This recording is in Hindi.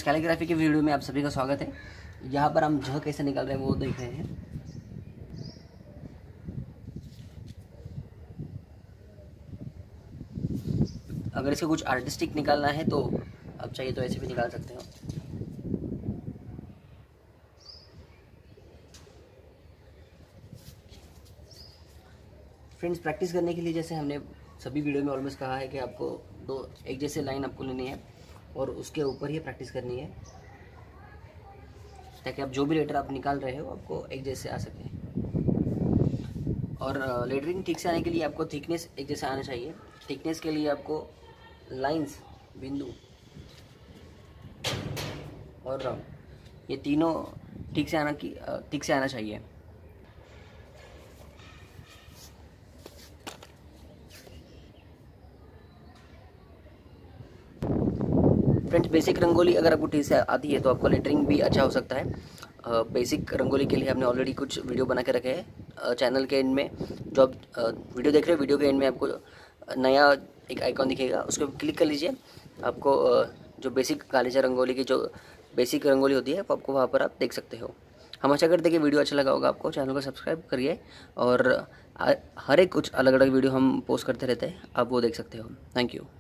कैलीग्राफी की वीडियो में आप सभी का स्वागत है। यहाँ पर हम झ कैसे निकाल रहे हैं वो देख रहे हैं। अगर इसका कुछ आर्टिस्टिक निकालना है तो आप चाहिए तो ऐसे भी निकाल सकते हो। फ्रेंड्स, प्रैक्टिस करने के लिए जैसे हमने सभी वीडियो में ऑलमोस्ट कहा है कि आपको दो एक जैसे लाइन आपको लेनी है और उसके ऊपर ही प्रैक्टिस करनी है, ताकि आप जो भी लेटर आप निकाल रहे हो आपको एक जैसे आ सके। और लेटरिंग ठीक से आने के लिए आपको थिकनेस एक जैसा आना चाहिए। थिकनेस के लिए आपको लाइंस, बिंदु और राउंड, ये तीनों ठीक से आना चाहिए। फ्रेंड्स, बेसिक रंगोली अगर आपको ठीक से आती है तो आपका लेटरिंग भी अच्छा हो सकता है। बेसिक रंगोली के लिए हमने ऑलरेडी कुछ वीडियो बना के रखे हैं चैनल के एंड में। जो आप वीडियो देख रहे हो, वीडियो के एंड में आपको नया एक आइकॉन दिखेगा, उस पर क्लिक कर लीजिए। आपको जो बेसिक कालीचरण रंगोली की जो बेसिक रंगोली होती है वो आपको वहाँ पर आप देख सकते हो। हम आशा करते हैं कि वीडियो अच्छा लगा होगा आपको। चैनल को सब्सक्राइब करिए और हर एक कुछ अलग अलग वीडियो हम पोस्ट करते रहते हैं, आप वो देख सकते हो। Thank you.